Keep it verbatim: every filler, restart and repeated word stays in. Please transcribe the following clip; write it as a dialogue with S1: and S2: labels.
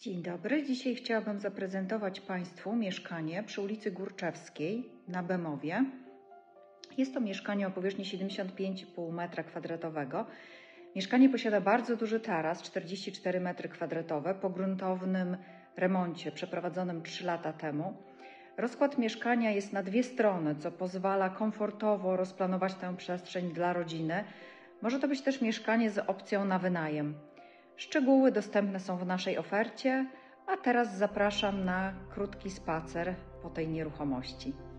S1: Dzień dobry. Dzisiaj chciałabym zaprezentować Państwu mieszkanie przy ulicy Górczewskiej na Bemowie. Jest to mieszkanie o powierzchni siedemdziesiąt pięć i pół metra kwadratowego. Mieszkanie posiada bardzo duży taras, czterdzieści cztery metry kwadratowe, po gruntownym remoncie przeprowadzonym trzy lata temu. Rozkład mieszkania jest na dwie strony, co pozwala komfortowo rozplanować tę przestrzeń dla rodziny. Może to być też mieszkanie z opcją na wynajem. Szczegóły dostępne są w naszej ofercie, a teraz zapraszam na krótki spacer po tej nieruchomości.